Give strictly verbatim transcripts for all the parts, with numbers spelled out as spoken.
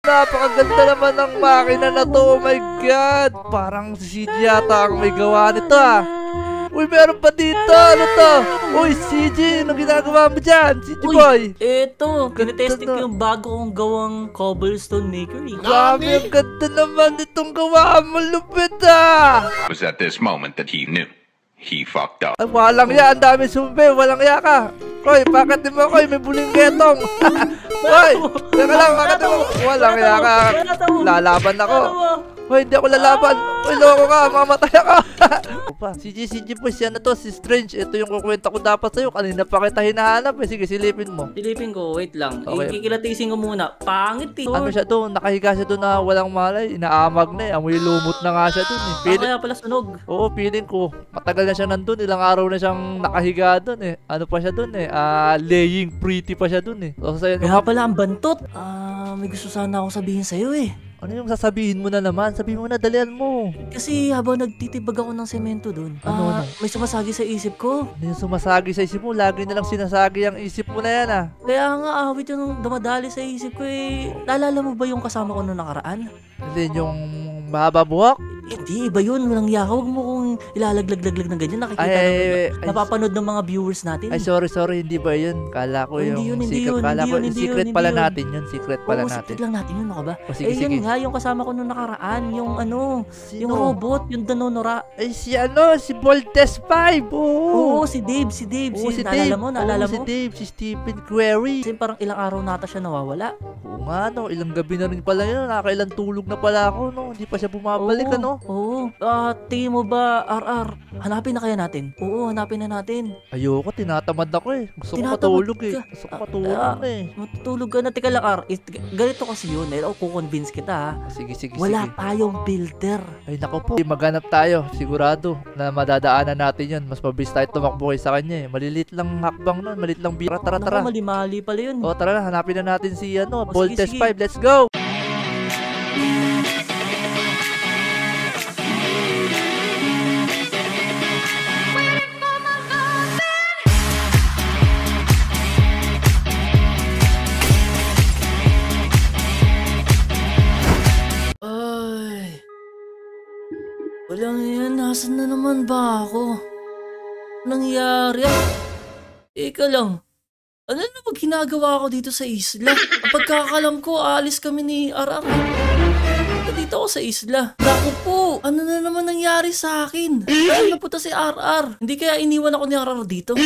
Napakaganda naman ng makina na to. Oh my God. Parang si C J yata ang may gawa nito ah. Uy, meron pa dito. Ano to? Uy, C J, anong ginagawa mo dyan? C J boy. Eto, kinetesting ko yung bago kong gawang cobblestone maker eh. Grabe, ang ganda naman itong gawa mo. Lupit ah. It was at this moment that he knew he fucked up. Ay, walang ya. Ang dami sumbe. Walang ya ka. Koy, bakit di mo, Koy? May buling getong. Koy, teka lang. Bakit di mo? Walang ya ka. Lalaban ako. Hoy, hindi ako lalaban. Hoy, loko ka. Mamatay ako. Si J, si J boy, siya na to. Si Strange. Ito yung kukwenta ko dapat sa'yo. Kanina pa kita hinahanap. Eh. Sige, silipin mo. Silipin ko. Wait lang. Okay. Ikikilatisin ko muna. Pangit eh. Ano siya doon? Nakahiga siya doon na walang malay. Inaamag na eh. Amoy lumot na nga siya doon eh. Ah, Feeling... kaya pala sunog. Oo, feeling ko. Matagal na siya nandun. Ilang araw na siyang nakahiga doon eh. Ano pa siya doon eh. Ah, laying pretty pa siya doon eh. So, sa'yo, Kaya pala ang bantot. Ah, may gusto sana akong sabihin sa'yo eh. ano yung sasabihin mo na naman? Sabihin mo na, dalian mo. Kasi habang nagtitibag ako ng semento dun, Ano, ah, ano? may sumasagi sa isip ko. Ano yung sumasagi sa isip mo? Lagi na lang sinasagi ang isip mo na yan ah. Kaya nga awit yung dumadali sa isip ko eh. Naalala mo ba yung kasama ko noong nakaraan? Then yung mahaba buhok? Hindi, iba yun. Walang yaka. Huwag mo kong ilalaglag-laglag ng ganyan. Nakikita Ay, naman, ay, ay, napapanood ng mga viewers natin. Ay, sorry, sorry. Hindi ba yun? Kala ko Oh, yung hindi yun, hindi secret. yun, Kala hindi ko yun, hindi secret yun, pala hindi yun. natin yun. Secret pala Oo, natin. secret lang natin yun, ano ka ba? O, sige, eh, sige. yun nga, yung kasama ko noong nakaraan, yung ano, Sino? yung robot, yung Danonora. Ay, si ano? Si Voltes five. Oo. Oo, si Dave, si Dave. Oo, si, si naalala Dave. mo, naalala Oo, si mo? Dave. Si Stephen Query. Kasi parang ilang araw nata siya nawawala. Oo nga no, ilang gabi na rin pala yun. Nakakailang tulog na pala ako no. Hindi pa siya bumabalik Oo, ano. Oo. Ah, tingin mo ba, R R, hanapin na kaya natin? Oo, hanapin na natin. Ayoko, tinatamad ako eh. Gusto ko Tinatamad matulog eh. ka? Gusto ko matulog Ah, na eh. Matutulog ka na. Teka lang, R. Is, ganito kasi yun. Eh, ako kukonvince kita ha. Sige, sige, Wala sige. tayong builder. Ay nako po, maghanap tayo. Sigurado na madadaanan natin yun. Mas mabilis tayo tumakbo kay sa kanya eh. Malilit lang hakbang nun. Malilit lang bira. Tara, Naku, tara. mali-mali pala yun. O tara na, hanapin na natin si ano, O, sige, Voltes sige. five. Let's go! Ay. Walang yan. Nasaan na naman ba ako? Nangyari? Ika lang. Ano na ba ginagawa ko dito sa isla? Ang pagkakalam ko, aalis kami ni R R. Dito ako sa isla. Naku po, ano na naman nangyari sa akin? Ano na punta si R R? Hindi kaya iniwan ako ni R R dito?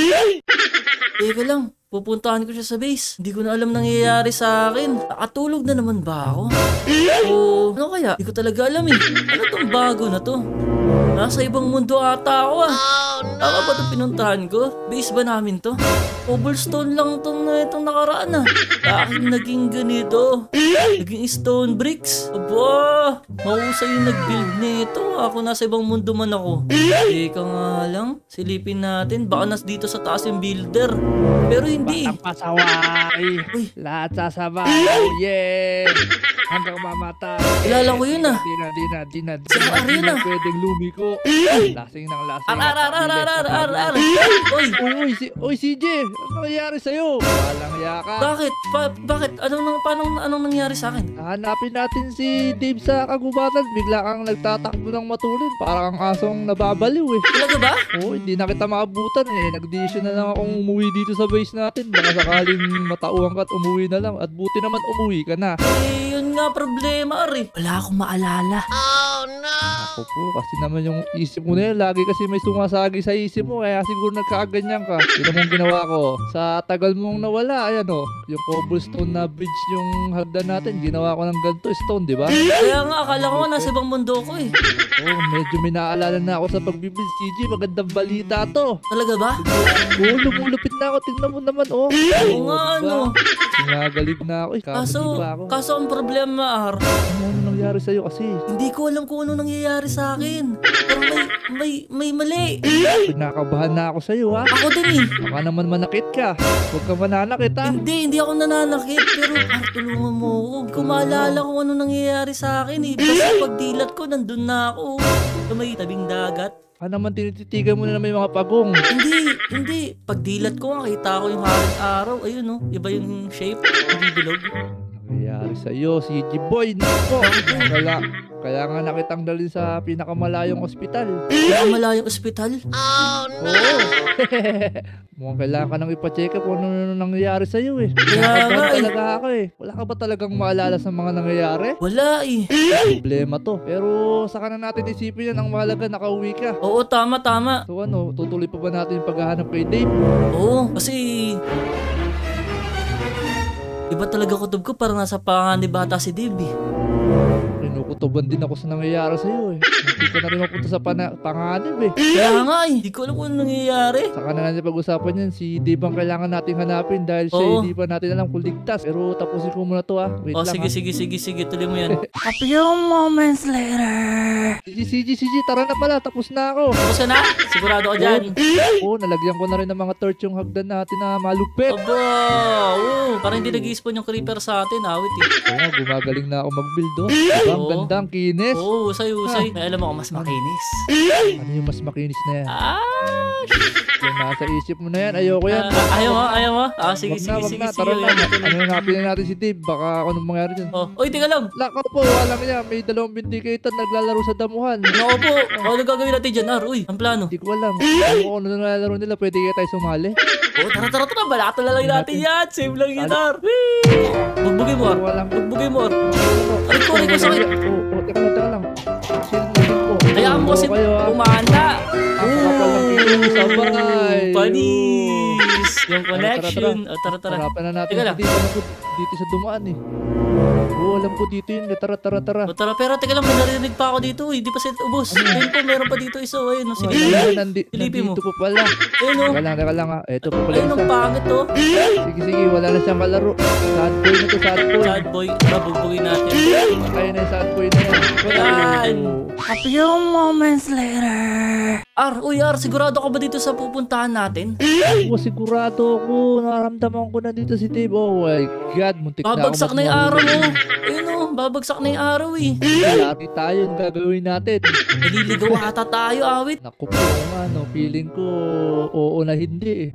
Teka lang, pupuntahan ko siya sa base. Hindi ko na alam nangyayari sa akin. Nakatulog na naman ba ako? O ano kaya? Hindi ko talaga alam eh. Ano tong bago na to? Nasa ibang mundo ata ako ah. Tama ba itong pinuntahan ko? Base ba namin to? Cobblestone lang itong, uh, itong nakaraan ah. Bakit naging ganito? Naging stone bricks? Aba, mahusay yung nag-build nito. Ako nasa ibang mundo man ako. Teka nga lang, silipin natin. Baka nas dito sa taas yung builder. Pero hindi. Batang pasaway. Uy. Lahat sasabay. Yeah. Hanggang mamatay. Kilala ko yun ah. Di na, di na, di na. Di Sa na, di arena. na pwedeng lumiko. Lasing ng lasing. Ar, ar, ar, ar, ar, ar, ar, ar. Uy, Uy, si, uy, C J, ano nangyari sa'yo? Walang yaka. bakit? Pa, bakit? Anong, nang, paano, anong nangyari sa akin? Hanapin natin si Dave sa kagubatan. Bigla kang nagtatakbo ng matulin. Parang ang asong nababaliw eh. Talaga ba? Oo, hindi na kita maabutan eh. Nag-decision na lang akong umuwi dito sa base natin. Baka sakaling matauhan ka at umuwi na lang. At buti naman umuwi ka na. Eh, yun nga problema, Ari. Wala akong maalala. Ako po, kasi naman yung isip mo na yun. Lagi kasi may sumasagi sa isip mo. Kaya siguro nagkakaganyan ka. Yun ang ginawa ko. Sa tagal mong nawala, ayan o. Yung cobblestone na bridge yung hagdan natin. Ginawa ko ng ganito stone, di ba? Kaya nga, akala ko nga nasa ibang mundo ko eh. Oo, medyo may naaalala na ako sa pagbibuild. C J, magandang balita to. Talaga ba? Oo, lumulupit na ako. Tingnan mo naman, oh. Oo nga, ano. Sinagalig na ako. Eh, Kaso, kamali pa ako. kaso ang problema, Ar, Ano, ano nangyari sa'yo kasi? hindi ko alam kung ano nangyayari sa akin. Parang may, may, may mali. Pinakabahan na ako sa'yo, ha? Ako din eh. Baka naman manakit ka. Huwag ka mananakit, ha? Hindi, hindi ako nananakit. Pero, Ar, tulungan mo ako. Hindi ko maalala kung ano nangyayari sa akin eh. Basta pagdilat ko, nandun na ako. Sa may tabing dagat. Baka naman tinititigan mo na may mga pagong. Hindi, hindi. Pagdilat ko, nakita ko yung haring araw. Ayun, no. Iba yung shape. Hindi bilog. Nangyayari sa'yo, si G-Boy. Nako. Kaya, kaya nga nakitang dalhin sa pinakamalayong ospital. Pinakamalayong ospital? Oo. Mukhang kailangan ka nang ipacheck up kung ano nangyayari sa'yo eh. Kaya nga eh. talaga ako eh. Wala ka ba talagang maalala sa mga nangyayari? Wala eh. Problema to. Pero saka na natin isipin yan. Ang mahalaga, nakauwi ka. Oo, tama, tama. So ano, tutuloy pa ba natin yung paghahanap kay Dave? Oo, kasi iba talaga kutob ko, parang nasa panganib bata si Dave eh. Kinukutuban din ako sa nangyayari sa'yo eh. Hindi ka na rin mapunta sa pana- panganib eh. Kaya nga eh, di ko alam kung ano nangyayari. Saka na natin pag-usapan yan, si Dave ang kailangan natin hanapin dahil siya Oo. hindi pa natin alam kung ligtas. Pero tapusin ko muna to ah. Wait Oh, lang sige, ah. sige, sige, sige, tuloy mo yan. A few moments later. C G, C G, C G, tara na pala. Tapos na ako. Tapos na? Sigurado ka dyan. Oo, nalagyan ko na rin ng mga torch yung hagdan natin na malupit. Aba, oo. Parang hindi nag-i-spawn yung creeper sa atin, awit eh. Oo nga, gumagaling na ako mag-build oh. Diba, ang Oo. ganda, ang kinis. Oo, usay, usay. May alam ako, mas makinis. Ano yung mas makinis na yan? Ah! Yung nasa isip mo na yan, ayoko yan. Ah, ayaw mo, ayaw mo. Ah, sige, Wag na, sige, wag sige, na, sige. tara na. Sige, Ano yung hanapin na natin si Dave? Baka anong mangyari dyan. Oh, oy, tingnan lang. Lako po, wala niya. May dalawang vindicator naglalaro sa damuhan. Nako po. Ano gagawin natin dyan, Ar? Uy, ang plano. Hindi ko alam. Alam ko kung ano naglalaro nila. Pwede kaya tayo sumali. Oh, tara, tara, tara. Balato na lang natin yan. Save lang yun, Ar. Whee! Bugbugin mo, Ar. Walang Bugbugin mo, Ar. Aray ko, aray ko, sakit. Oo, oo, teka lang, teka lang. Chill lang po. Hayaan mo Oo, kasi kayo, ah. umanda. Ako kapal ng pilo, sabay. Panis. Yung Tara, connection. Oh, tara, tara. Harapan na natin Teka si lang. Dave. Alam ko dito sa dumaan eh. Oo, alam ko dito yun. Tara, tara, tara. Oh, tara, pero teka lang, may narinig pa ako dito. Eh. Di pa sila ubos. Ayun po, meron pa dito isa. Ayun, oh, sige. Ayun, nandi, Silipin mo. nandito pa pala. Ayun, oh. Teka lang, teka lang ah. Ito pa pala Ayun, ang isa. pangit, oh. Sige, sige, wala na siyang kalaro. Sad boy na to, sad boy. Sad boy. Tara, bugbugin natin. Kaya na yung sad boy na yan. Yan. Oo. A few moments later. Ar, uy Ar, sigurado ka ba dito sa pupuntahan natin? Oo, sigurado ako. Nararamdaman ko na dito si Dave. Oh my God, muntik na ako. Babagsak na yung araw mo. Ayun oh, babagsak na yung araw eh. Lari tayo, yung gagawin natin. Naliligaw ata tayo, awit. Naku po, ano, feeling ko oo na hindi eh.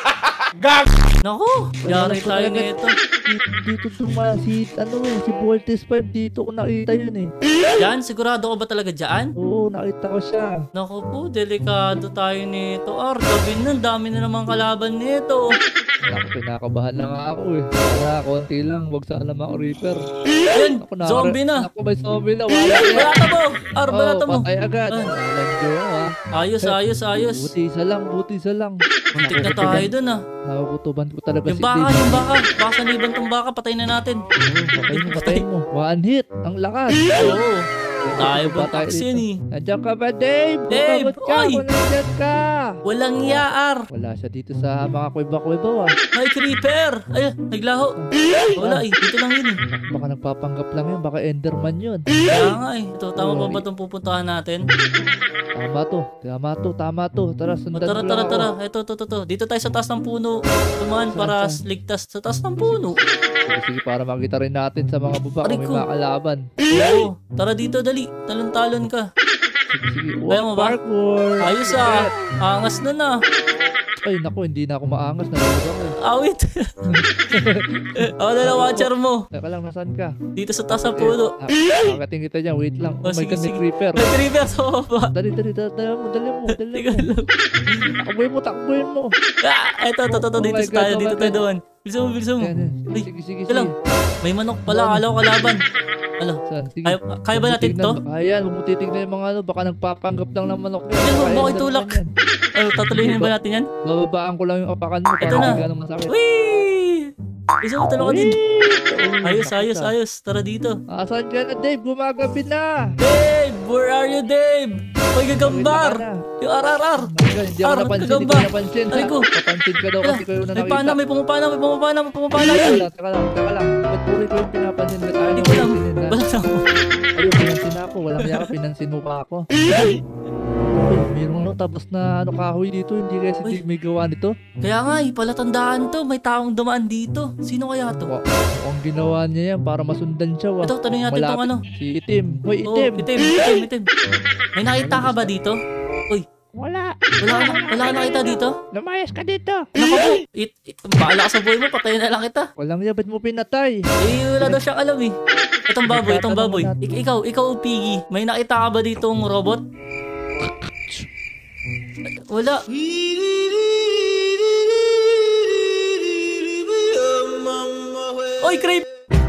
Naku, yari tayo nito. Dito, dito tuma, si, ano eh, si Voltes five, dito ko nakita yun eh. Yan, sigurado ka ba talaga dyan? Oo, nakita ko siya. Naku po, delikado tayo nito. Ar, gabi na, dami na naman kalaban nito. Naku, pinakabahan na nga ako eh. Wala, konti lang, wag sana mga Reaper. Yan, Naku, nakara- zombie na. Naku, may zombie na, wala yan. Balata mo, Ar, balata mo. Oh, patay agad. Ah. Walang jowa ah. Ayos, ayos, ayos. Buti isa lang, buti isa lang. Muntik na tayo dun ah. Nakukutuban ko talaga Yung si baka, Dave. yung baka. Baka saniban tong baka, patay na natin. Oo, patay mo, patay mo. One hit, ang lakas. Oo. Tayo ba Patay tax dito. yun eh. Nandiyan ka ba, Dave? Dave, Bumabot ka oy! kung nandiyan ka. Walang yaar. Wala siya dito sa mga kuweba-kuweba ah. May creeper. Ay, naglaho. Wala eh. Dito lang yun eh. Baka nagpapanggap lang yun, baka Enderman yun. Kaya nga eh. Ito, tama Oo. pa ba itong pupuntahan natin? Tama to, tama to, tama to. Tara, O, sundan tara, mo tara, lang tara. ako. Ito, ito, ito, ito. Dito tayo sa taas ng puno. Tumahan Saan, para saan? ligtas sa taas ng puno. Sige, sige, para makita rin natin sa mga baba kung Aray may ko. mga kalaban. Oo. Tara dito, dali. Talon-talon ka. Sige, sige. Kaya mo ba? Parkour. Ayos ah. Angas na na. Ay, naku, hindi na ako maangas. Nalulog ako. Awit. Ako na lang watcher mo. Teka lang, nasaan ka? Dito sa taas ng puno. Nakakating kita dyan, wait lang. Oh, Oh my sige, God, may sige. creeper. May creeper sa baba. Dali, dali, dali, dali mo, dali mo, dali Teka mo. lang. Takbuhin mo, takbuhin mo. Ah, ito, ito, ito, ito. Oh Dito my sa tayo. God, oh Dito my tayo God. doon. Bilisan mo, bilisan mo. Yan, yan. Ay, Sige, sige, ito lang. sige. May manok pala. Akala ko kalaban. Alo. Saan? Sige. Kaya, kaya ba natin to? Kaya, huwag mo titignan yung mga ano, baka nagpapanggap lang ng manok. Yan, huwag mo Kaya, itulak. yan. Ano, tatuloyin ba natin yan? Bababaan ko lang yung apakan mo. Ito para na. hindi ganun masakit. Whee! Bilisan mo, tulungan din. Whee! Ayos, Sakit, ayos, ah. ayos. Tara dito. Asan ka na, Dave? Gumagabi na. Dave! Where are you, Dave? Hoy, gagambar! Wait lang Yung R R R! ka na. Hindi ako Ar, napansin, hindi gagamba. ko napansin. Aray ko. Papansin ka daw kasi kayo na May nakita. pana, may pumapana, may pumapana, may pumapana Teka yan! lang, teka lang, teka lang. Ba't puri ko yung pinapansin? Ba't ayaw Hindi mo ko lang. pansinin, ha? Wala na ako. Ayun, pinansin ako. Walang kaya ka, pinansin mo pa ako. Uy, mayroong no, tapos na ano kahoy dito. Hindi kaya si Uy. Dave may gawa nito. Kaya nga eh, palatandaan to. May taong dumaan dito. Sino kaya to? Wa- Ang ginawa niya yan para masundan siya. Wa. Ito, tanong natin tong ano. Si Itim. Hoy, Oh, Itim. itim, itim, itim. May nakita ka ba dito? Uy, Wala. Wala ka, wala ka nakita dito? Lumayas ka dito. Naku po, it, it, bahala ka sa buhay mo, patayin na lang kita. Walang iya, ba't mo pinatay? Eh, wala daw siyang alam eh. Itong baboy, itong baboy. Ik ikaw, ikaw, Piggy, may nakita ka ba ditong robot? Wala. Oy, Creep!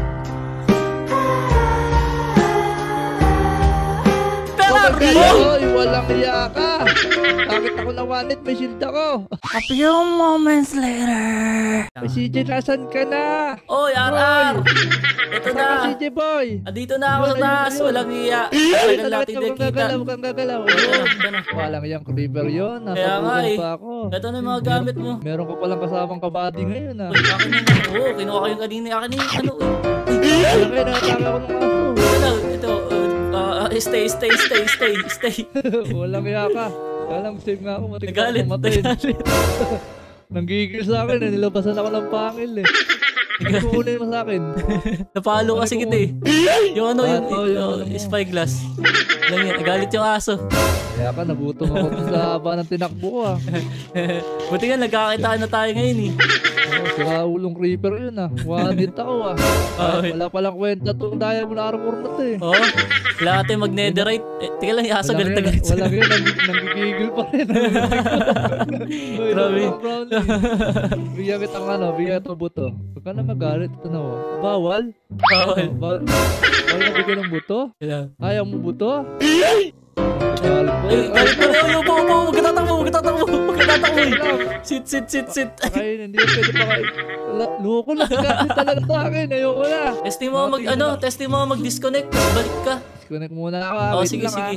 Pelar! Oy, walang iya ka. Bakit ako nawanit? May shield ako. A few moments later. May C J, nasan ka na? Oy, R R! Ito Saan ka, na. C J boy? Andito na ako sa Ayun, ayun, taas. ayun. Walang iya. Ay, Tagal talaga natin ito, na kang kita. gagalaw, kang gagalaw. Ito na, Ayun. ito na. Walang iyang Creeper yun. Kaya nga Natapugan eh. pa ako. Ito na yung mga gamit mo. Meron ka palang kasamang kabady ngayon ah. Uy, akin yung oo, kinuha ko yung kanina. Akin yung ano, uy. Wala kayo, nakataka ko ng aso. Ito lang, ito. uh, uh, stay, stay, stay, stay, stay. Walang iya ka. Kaya lang, save nga ako. Matik ako Nagalit, matayin. nagalit. Nanggigil sa akin eh. Nilabasan ako ng pangil eh. Ano kukunin mo sa akin? Napalo kasi kita eh. Yung ano, yung, Ah, oh, yung oh, ano mo. spyglass. Lang yan, nagalit yung aso. Kaya ka, nagutom ako dun sa haba ng tinakbo ko ah. Buti nga, nagkakakitaan na tayo ngayon eh. Oh, sira ulong creeper yun ah. One hit ako ah. Oh, Ay, wala palang kwenta itong diamond armor na to eh. Oo. Oh, wala natin mag-netherite. Eh, tika lang, yung aso galit na yan, galit. Walang yun, nang, nanggigigil pa rin. Uy, Grabe. naku, brownie. Bigyan kitang ano, bigyan kitang buto. Huwag ka na magalit, ito na oh. Bawal? Bawal. Bawal, bawal na bigyan ng buto? Kailangan. Ayaw mo buto? Galit mo. Ay, galit mo rin. Upo, upo. Huwag ka tatakbo. Huwag ka tatakbo. Huwag ka tatakbo. eh. Sit, sit, sit, sit. Kain, hindi yung pwede pa kain. Loko na, galit talaga sa akin. Ayoko na. Testing mo mag, ano, testing mo mag-disconnect. Tapos balik ka. Disconnect muna ako ah. Oo, Wait sige, lang, sige.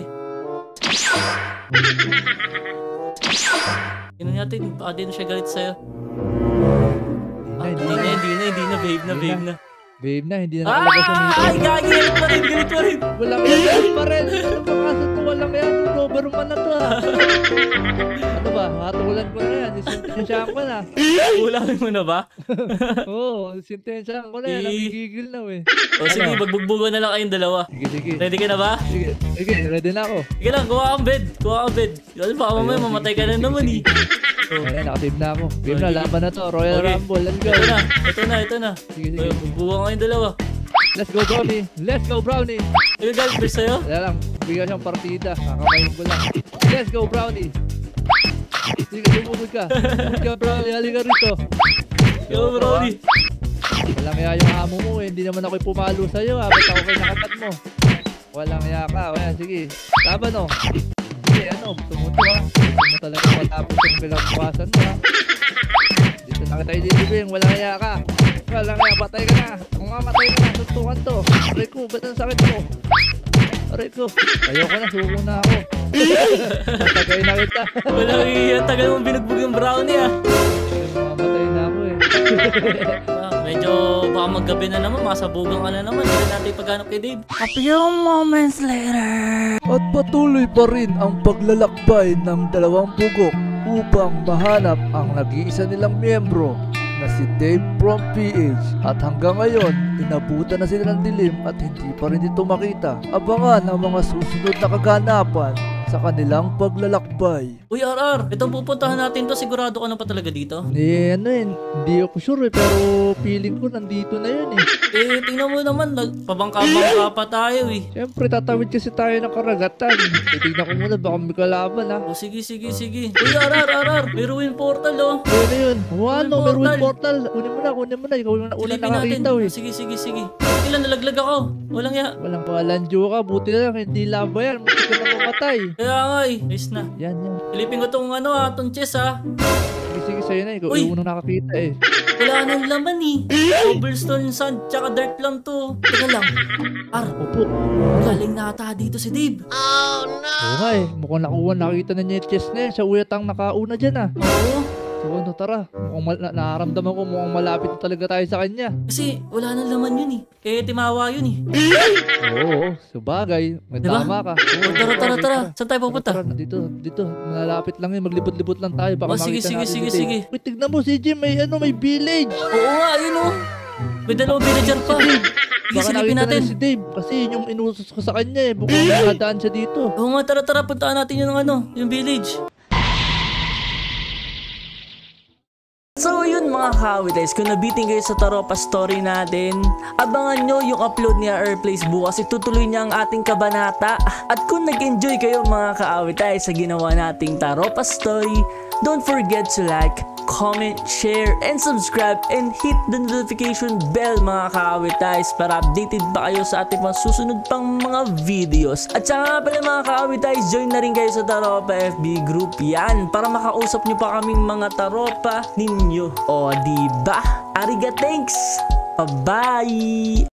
Yun natin, baka di na siya galit sa'yo. Ah, Hindi hindi na, na, hindi hindi na, hindi na, babe na, Hindi babe na. na. Babe na, hindi na nakalagay sa Ah! meter. Ay, gagi, galit pa rin, galit pa rin. Walang yan, galit pa rin. Ano ba kaso to? Walang yan. Doberman na to ah. Ano ba? Hatulan ko na yan. Sintensyahan ko na. Ulangin mo na ba? Oo, sintensyahan ko na yan. Eh. Nagigigil na eh. O sige, magbugbugan na lang kayong dalawa. Sige, sige. Ready ka na ba? Sige, sige, ready na ako. Sige lang, kuha kang bed. Kuha kang bed. Kasi baka mamaya Ayun, mamatay ka na naman eh. Oh. Ayan, nakasave na ako. Game na, Okay. laban na to. Royal Okay. Rumble, let's go. Ito na, ito na, ito na. Sige, sige. Ay, bugbugan kayong dalawa. Let's go, Brownie. Let's go, Brownie. Nagagalit ba sa'yo? Kaya lang, bigyan siyang partida. Kakamayin ko lang. Let's go, Brownie. Sige, tumugod ka. Tumugod ka, Brownie. Halika rito. Yo, Brody. Walang kaya yung amo mo eh. Hindi naman ako'y pumalo sa'yo ha. Ba't ako kayo nakatat mo? Walang kaya ka. Ayan, sige. Laban o. Sige, ano, tumuto ha. Hindi mo talaga matapos yung pinagpasan mo ha. Dito na kita ililibing. Walang kaya ka. Walang kaya, patay ka na. Kung mamatay ka na, suntukan to. Aray ko, ba't ang sakit mo? Aray ko. Ayoko na, suko na ako. Matagay na kita. Walang iya, tagal mong binugbog yung brownie ah. Mamatay na ako eh. Ah, medyo baka maggabi na naman, masabugan ka na naman. Hindi natin paghanap kay Dave. A few moments later. At patuloy pa rin ang paglalakbay ng dalawang bugok upang mahanap ang nag-iisa nilang miyembro na si Dave from P H. At hanggang ngayon, inabutan na sila ng dilim at hindi pa rin ito makita. Abangan ang mga susunod na kaganapan sa kanilang paglalakbay. Uy, R R, itong pupuntahan natin to, sigurado ka na pa talaga dito? Eh, ano yun, hindi ako sure eh, pero feeling ko nandito na yun eh. Eh, tingnan mo naman, pabangka-bangka pa tayo eh. Siyempre, tatawid kasi tayo ng karagatan. Titignan ko muna, baka may kalaban ha. O sige, sige, sige. Uy, R R, R R, may ruin portal oh. Ano yun? Oh, ano, may ruin portal. portal. Kunin mo na, kunin mo na. Ikaw yung una Silipin natin. nakakita eh. Sige, sige, sige. Ilan nalaglag ako? Walang ya. Walang palanjo ka, buti na lang, hindi laba yan. Buti ka na mamatay. Kaya nga eh. Ayos na. Yan, yan. Silipin ko tong ano ah, tong chest ah. Sige, sige, sa'yo na. Ikaw Uy! yung unang nakakita eh. Wala nang laman eh. Cobblestone, sand, tsaka dirt lang to. Teka lang. R, Opo. galing na ata dito si Dave. Oo nga eh. Mukhang nakuha, nakita na niya yung chest na yan. Siya uyatang nakauna dyan ah. Oo. So ano, tara. Mukhang mal- na- nararamdaman ko mukhang malapit na talaga tayo sa kanya. Kasi wala nang laman yun eh. Eh, timawa yun eh. Oo, sabagay. May Diba? tama ka. O, tara, tara, tara. Saan tayo pupunta? Tara, dito, dito. Malapit lang yun. Maglibot-libot lang tayo. Baka Oh, sige, makita sige, natin sige, si Dave. sige. Uy, tignan mo si Jim. May ano, may village. Oo nga, ayun oh. May dalawang villager pa. Sige, Baka silipin nakita natin. na si Dave. Kasi yun yung inusos ko sa kanya eh. Bukong nakadaan siya dito. Oo nga, tara, tara. Puntaan natin yung ano, yung village. mga kaawitays, kung nabitin kayo sa Taropa story natin, abangan nyo yung upload ni Airplace bukas. Itutuloy niya ang ating kabanata. At kung nag-enjoy kayo mga kaawitays sa ginawa nating Taropa story, don't forget to like, comment, share, and subscribe, and hit the notification bell mga kaawitays para updated pa kayo sa ating mga susunod pang mga videos. At saka nga pala mga kaawitays, join na rin kayo sa Taropa F B group yan para makausap nyo pa kaming mga taropa ninyo. O diba? Ariga, thanks! Bye-bye!